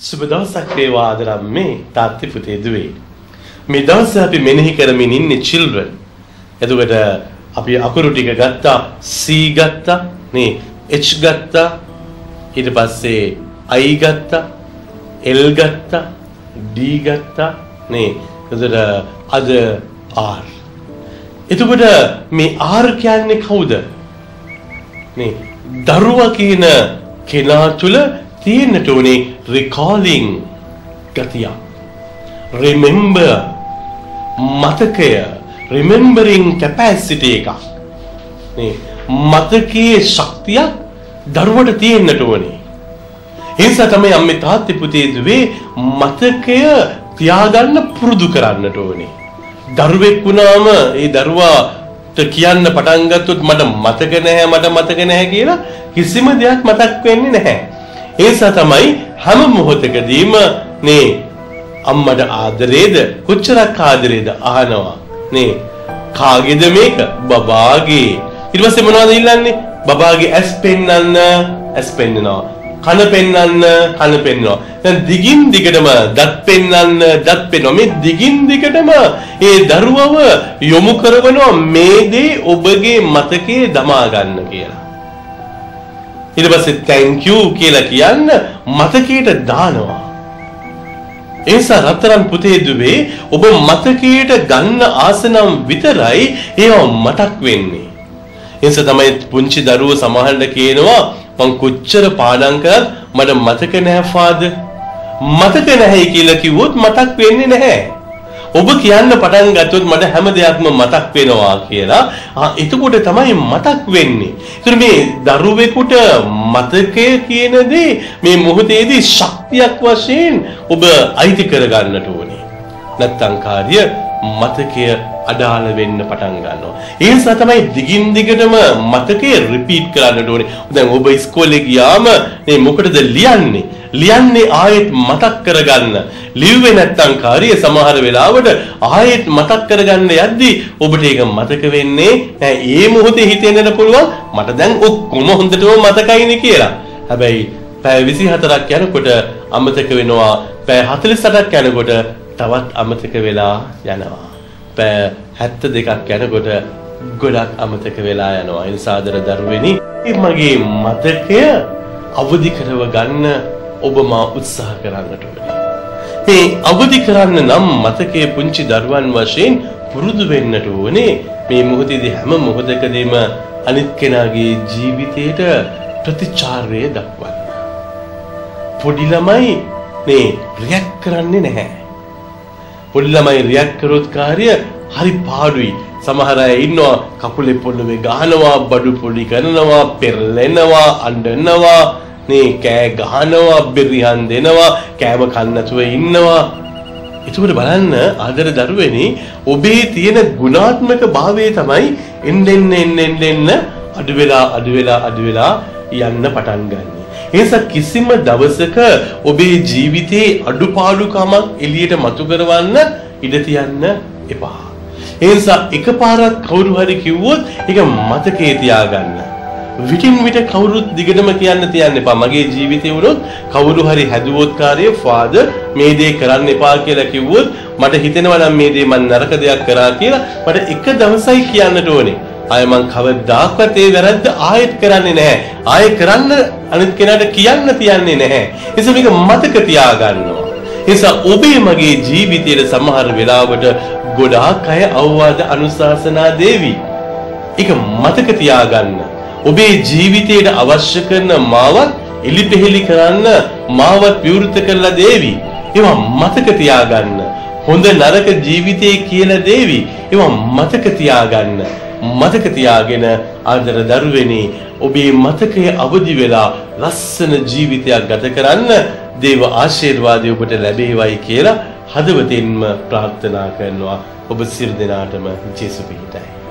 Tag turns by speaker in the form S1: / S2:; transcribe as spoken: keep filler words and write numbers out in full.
S1: සුබ දවසක් වේවා ආදරම් මේ තාත්ති පුතේ දුවේ. මේ දවස් අපි මෙනෙහි කරමින් ඉන්නේ children. එතකොට අපි අකුරු ටික ගත්තා, C ගත්තා, නේ H ගත්තා, ඊට පස්සේ I ගත්තා, L ගත්තා, D ගත්තා, නේ එතකොට අද R. එතකොට මේ R කියන්නේ කවුද? නේ දරුවා කියන කෙනා තුල තියෙන්නට ඕනේ recalling ගතිය. remember මතකය, remembering capacity එකක්. නේ මතකයේ ශක්තිය දරුවට තියෙන්නට ඕනේ. ඒ නිසා තමයි අම්මේ තාත්තේ පුතේ දුවේ මතකය තියාගන්න පුරුදු කරන්නට ඕනේ. දරුවෙක් වුණාම ඒ දරුවාට කියන්න පටන් ගත්තොත් මට මතක නැහැ මට මතක නැහැ කියලා කිසිම දෙයක් මතක් වෙන්නේ නැහැ. ඒ නිසා තමයි හැම මොහොතකදීම නේ අම්මට ආදරේද කොච්චරක් ආදරේද අහනවා. නේ කාගේද මේක? බබාගේ. ඊට පස්සේ මොනවද ඉල්ලන්නේ? බබාගේ ඇස් පෙන්නන්න, ඇස් පෙන්නනවා. කන පෙන්නන්න, කන පෙන්නනවා. දැන් දිගින් දිගටම දත් පෙන්නන්න, දත් පෙන්නනවා. මේ දිගින් දිගටම ඒ දරුවව යොමු කරවනවා මේ දේ ඔබගේ මතකයේ දමා ගන්න කියලා. ඊට පස්සේ thank you කියලා කියන්න මතකයට දානවා. ඒ නිසා රත්තරන් පුතේ දුවේ ඔබ මතකයට ගන්න ආසනම් විතරයි ඒව මතක් වෙන්නේ. ඒ නිසා තමයි පුංචි දරුවෝ සමහරවිට කියනවා මං කොච්චර පාඩම් කරත් මට මතක නැහැ ෆාදර්. මතක නැහැ කියලා කිව්වොත් මතක් වෙන්නේ නැහැ. ඔබ කියන්න පටන් ගත්තොත් මට හැම දෙයක්ම මතක් වෙනවා කියලා. ආ එතකොට තමයි මතක් වෙන්නේ. ඒතර මේ දරුවෙකුට මතකය කියන දේ මේ මොහොතේදී ශක්තියක් වශයෙන් ඔබ අයිති කරගන්නට ඕනේ. නැත්තම් කාර්ය මතකය අඩාල වෙන්න පටන් ගන්නවා. ඒ නිසා තමයි දිගින් දිගටම මතකය රිපීට් කරන්නට ඕනේ. දැන් ඔබ ඉස්කෝලේ ගියාම මේ මොකටද ලියන්නේ? ලියන්නේ ආයෙත් මතක් කරගන්න. ලිව්වේ නැත්තම් කාර්ය සමහර වෙලාවට ආයෙත් මතක් කරගන්න යද්දි ඔබට ඒක මතක වෙන්නේ නැහැ. ඒ මොහොතේ හිතෙන්නට පුළුවන් මට දැන් ඔක්කොම හොඳටම මතකයිනේ කියලා. හැබැයි පැය විසිහතරක් යනකොට අමතක වෙනවා. පැය හතළිස් අටක් යනකොට තවත් අමතක වෙලා යනවා. පැය හැත්තෑ දෙකක් යනකොට ගොඩක් අමතක වෙලා යනවා. ඒ නිසා ආදර දරුවෙනි මගේ මතකය අවදි කරව ගන්න ඔබ මා උත්සාහ කරන්නට ඕනේ. මේ අවදි කරන්න නම් මතකයේ පුංචි දරුවන් වශයෙන් පුරුදු වෙන්නට ඕනේ. මේ මොහොතේදී හැම මොහොතකදීම අනිත් කෙනාගේ ජීවිතයට ප්‍රතිචාරය දක්වන්න. පොඩි ළමයි මේ රියැක්ට් කරන්නේ නැහැ. පොඩි ළමයි රියැක්ට් කරොත් කාර්ය හරි පාඩුයි. සමහර අය ඉන්නවා කකුලේ පොළවේ ගහනවා, බඩු පොඩි කරනවා, පෙරලෙනවා, අඬනවා, නේ කෑ ගහනවා, බෙරිහන් දෙනවා, කෑම කන්න නැතුව ඉන්නවා. ඒකට බලන්න ආදර දරුවනේ ඔබේ තියෙන ගුණාත්මක භාවය තමයි එන්න එන්න එන්න එන්න අඩු වෙලා අඩු වෙලා අඩු වෙලා යන්න පටන් ගන්න. ඒ නිසා කිසිම දවසක ඔබේ ජීවිතේ අඩුපාඩුකමක් එළියට මතු කරවන්න ඉඩ තියන්න එපා. ඒ නිසා එකපාරක් කවුරු හරි කිව්වොත් ඒක මතකයේ තියාගන්න. විටින් විට කවුරුත් දිගටම කියන්න තියන්න එපා. මගේ ජීවිතේ වුණොත් කවුරු හරි හැදුවොත් කාර්යය ෆාදර් මේ දේ කරන්න එපා කියලා කිව්වොත් මට හිතෙනවා නම් මේ දේ මම නරක දෙයක් කරා කියලා මට එක දවසයි කියන්නට ඕනේ. ආය මං කවදාකවත් ඒ වැරද්ද ආයෙත් කරන්නේ නැහැ. ආයෙ කරන්න අනිත් කෙනාට කියන්න තියන්නේ නැහැ. ඒ නිසා මේක මතක තියාගන්නවා. ඒ නිසා ඔබේ මගේ ජීවිතයේ සමහර වෙලාවට ගොඩාක් අය අවවාද අනුශාසනා දේවි. ඒක මතක තියාගන්න. ඔබේ ජීවිතයට අවශ්‍ය කරන මාවත් එලිපෙහෙලි කරන්න මාවත් විවෘත කරලා දේවි. ඒවා මතක තියාගන්න. හොඳ නරක ජීවිතේ කියලා දේවි. ඒවා මතක තියාගන්න. මතක තියාගෙන ආදර දරුවෙනි ඔබේ මතකයේ අවදි වෙලා ලස්සන ජීවිතයක් ගත කරන්න දේව ආශිර්වාදය ඔබට ලැබේවයි කියලා හදවතින්ම ප්‍රාර්ථනා කරනවා. ඔබ සියලු දෙනාටම ජේසු පිහිටයි.